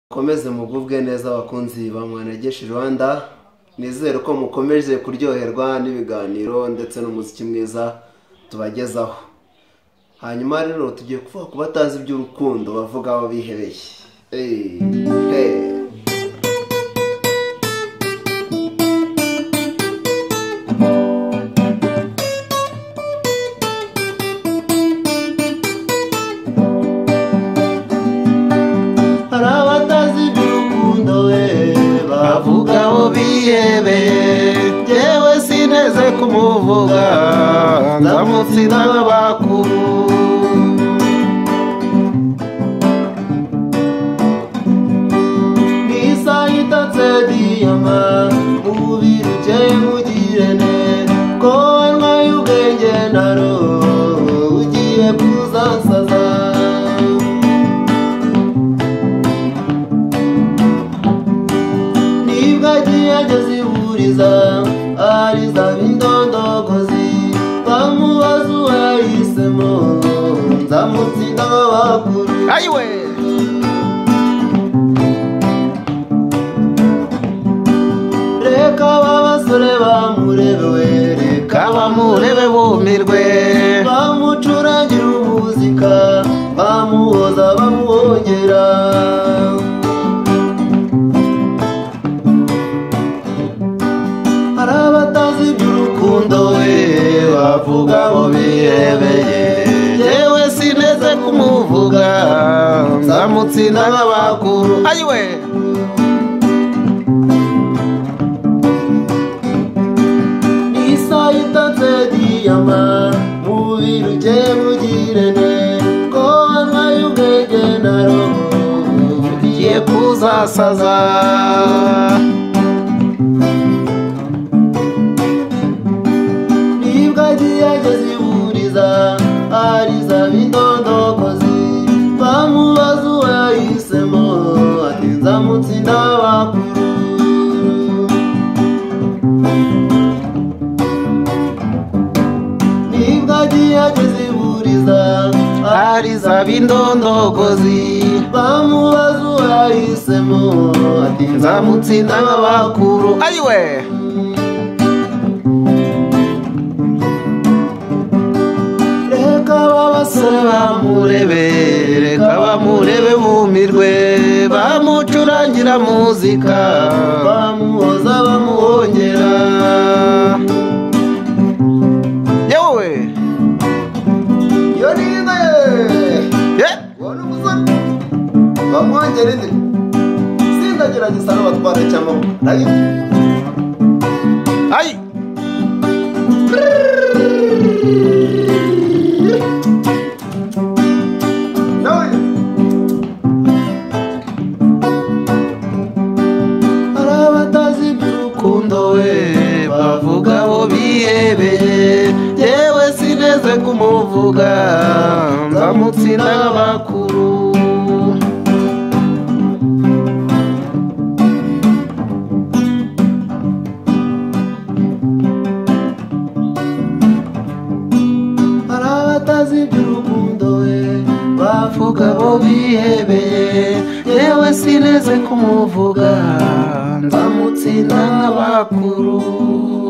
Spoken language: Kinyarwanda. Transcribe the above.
Mukomeze mugubwe neza abakunzi ba Mwanageshi Rwanda, nizere ko mukomeje kuryoherwa n'ibiganiro ndetse n'umuziki mwiza tubagezaho. Hanyuma rero tugiye kuvuga ku batazi iby'urukundo bavuga abo bihebeye. Bavuga abo bihebeye, jewe sineze kumuvuga, ndamutsinda nk'abakuru. N'isaha itatse diyama, umubiri ukeye mugirene, ko wanywaye ubwenge na roho ugiye kuzasaza. Ageze ihuriza ariza b'indondogozi, bamubaza uwo yahisemo, nzamutsinda nk'abakuru. Ayiwe! Reka aba basore bamurebewe, reka bamurebe bumirwe, bamucurangira umuzika, bamuhoza bamuhongera. Bavuga abo bihebeye, jewe sineze kumuvuga, nzamutsinda nk'abakuru. Ayiwe! N'isaha itatse diyama, umubiri ukeye mugirene, ko wanywaye ubwenge na roho ugiye kuzasaza. Ageze ihuriza ariza b'indondogozi, bamubaza uwo yahisemo, ati nzamutsinda abakuru. Nibwo ageze ihuriza ariza b'indondogozi, bamubaza uwo yahisemo, ati nzamutsinda nk'abakuru. Ayiwe! abasore bamurebe, reka bamurebe bumirwe, bamucurangira muzika, bamuhoza bamuhongera. Yewe! Yo ninga ye! Wari umusore bamuhongera indi sindagerageza n'abatwara cyangwa nayo. Ayi! Bavuga abo bihebeye, jewe sineze kumuvuga, nzamutsinda nk'abakuru. Hari abatazi iby'urukundo bavuga abo bihebeye, jewe sineze kumuvuga, nzamutsinda nk'abakuru.